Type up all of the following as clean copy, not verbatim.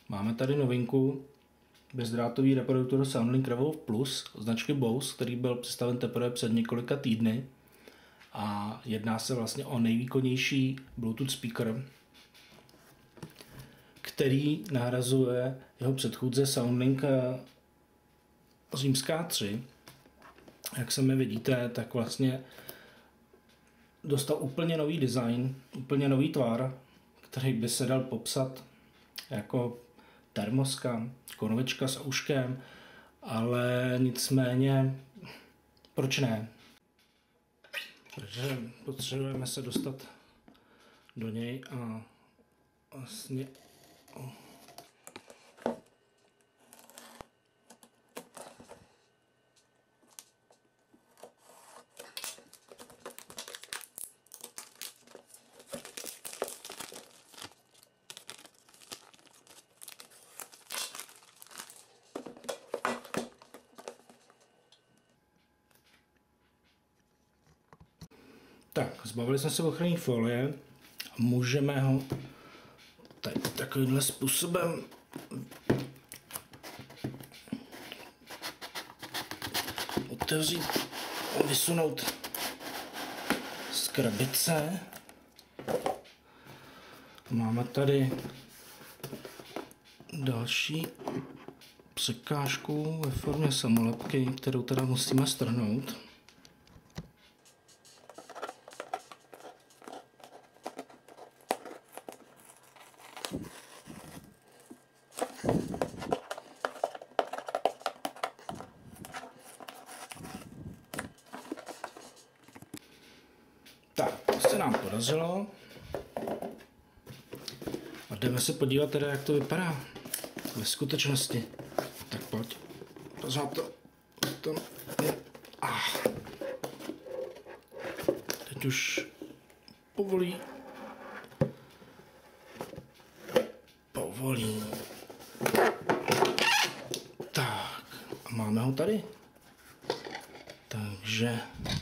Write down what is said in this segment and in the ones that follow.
Máme tady novinku, bezdrátový reproduktor SoundLink Revolve Plus značky Bose, který byl představen teprve před několika týdny a jedná se vlastně o nejvýkonnější Bluetooth speaker, který nahrazuje jeho předchůdce SoundLink III. Jak sami vidíte, tak vlastně dostal úplně nový design, úplně nový tvar, který by se dal popsat jako termoska, konvička s uškem, ale nicméně proč ne? Takže potřebujeme se dostat do něj a vlastně tak, zbavili jsme se ochranné folie a můžeme ho tady takovýmhle způsobem otevřít a vysunout z krabice. Máme tady další překážku ve formě samolepky, kterou teda musíme strhnout. Tak, to se nám podařilo. A jdeme se podívat teda, jak to vypadá ve skutečnosti. Tak pojď. Pořád to je. Teď už povolí. Tak, a máme ho tady. Takže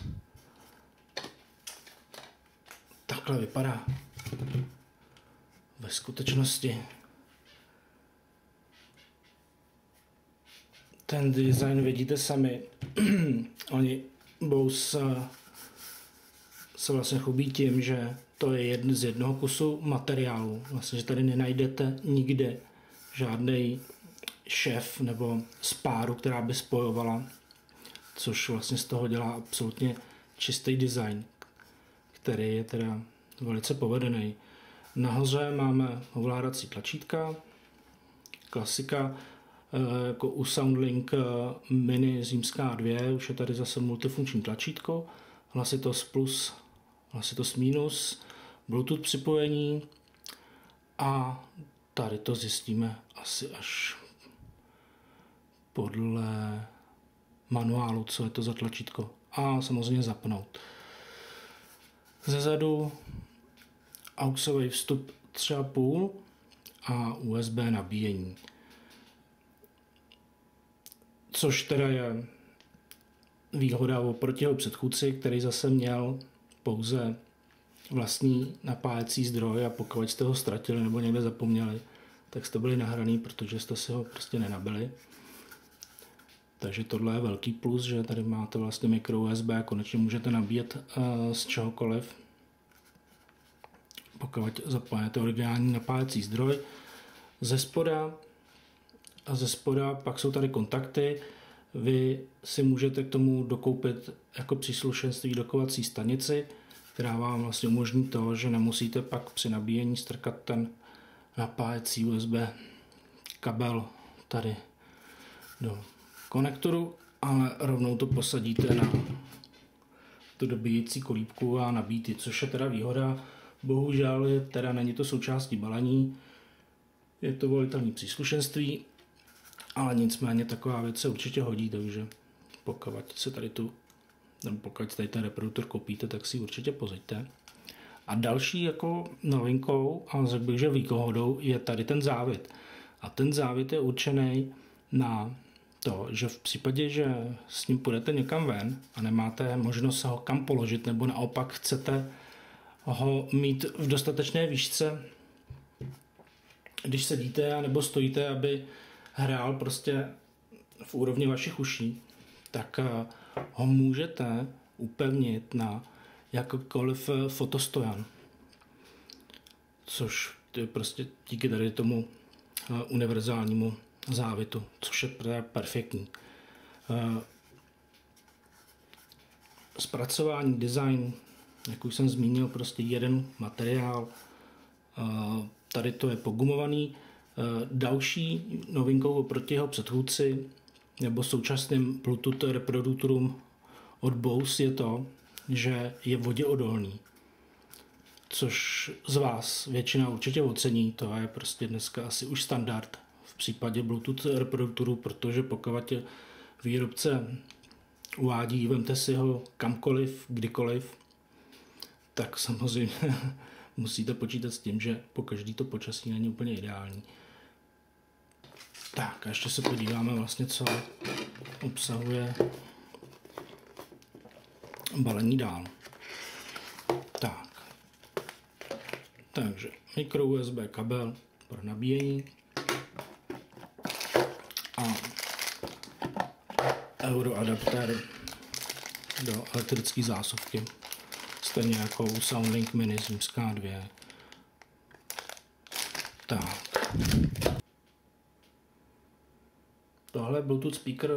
takhle vypadá ve skutečnosti. Ten design vidíte sami. Oni Bose se vlastně chlubí tím, že to je z jednoho kusu materiálu. Vlastně, že tady nenajdete nikde žádný šef nebo spáru, která by spojovala, což vlastně z toho dělá absolutně čistý design, který je teda velice povedený. Nahoře máme ovládací tlačítka, klasika, jako u SoundLink Mini II, už je tady zase multifunkční tlačítko, hlasitost plus, hlasitost minus, Bluetooth připojení a tady to zjistíme asi až podle manuálu, co je to za tlačítko. A samozřejmě zapnout. Zezadu AUXový vstup 3,5 a USB nabíjení. Což teda je výhoda oproti jeho předchůdci, který zase měl pouze vlastní napájecí zdroj a pokud jste ho ztratili nebo někde zapomněli, tak jste byli nahraný, protože jste si ho prostě nenabili. Takže tohle je velký plus, že tady máte vlastně micro USB a konečně můžete nabíjet z čehokoliv, pokud zapojíte originální napájecí zdroj. Ze spoda pak jsou tady kontakty. Vy si můžete k tomu dokoupit jako příslušenství dokovací stanici, která vám vlastně umožní to, že nemusíte pak při nabíjení strkat ten napájecí USB kabel tady do konektoru, ale rovnou to posadíte na tu dobíjecí kolíbku a nabíjí, což je teda výhoda. Bohužel teda není to součástí balení, je to volitelné příslušenství, ale nicméně taková věc se určitě hodí, takže pokud tady ten reproduktor koupíte, tak si určitě pořiďte. A další jako novinkou, a řekl bych, že výhodou, je tady ten závit. A ten závit je určený na to, že v případě, že s ním půjdete někam ven a nemáte možnost ho kam položit, nebo naopak chcete ho mít v dostatečné výšce, když sedíte nebo stojíte, aby hrál prostě v úrovni vašich uší, tak ho můžete upevnit na jakýkoliv fotostojan. Což je prostě díky tady tomu univerzálnímu závitu, což je perfektní. Zpracování, design, jak už jsem zmínil, prostě jeden materiál. Tady to je pogumovaný. Další novinkou oproti jeho předchůdci nebo současným Bluetooth reproduktorům od Bose je to, že je voděodolný. Což z vás většina určitě ocení, to je prostě dneska asi už standard v případě Bluetooth reproduktorů, protože pokud výrobce uvádí, vemte si ho kamkoliv, kdykoliv, tak samozřejmě musíte počítat s tím, že po každý to počasí není úplně ideální. Tak a ještě se podíváme vlastně, co obsahuje balení dál. Takže mikro USB kabel pro nabíjení a euro adaptér do elektrické zásuvky. Stejně jako u Soundlink Mini Zimská 2. Tak. Tohle je Bluetooth speaker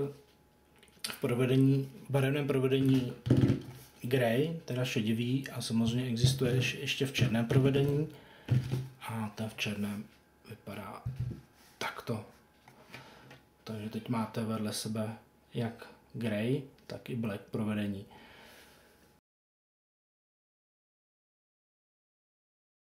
v barevném provedení Grey, teda šedivý, a samozřejmě existuje ještě v černém provedení. A ten v černém vypadá takto. Takže teď máte vedle sebe jak Grey, tak i Black provedení.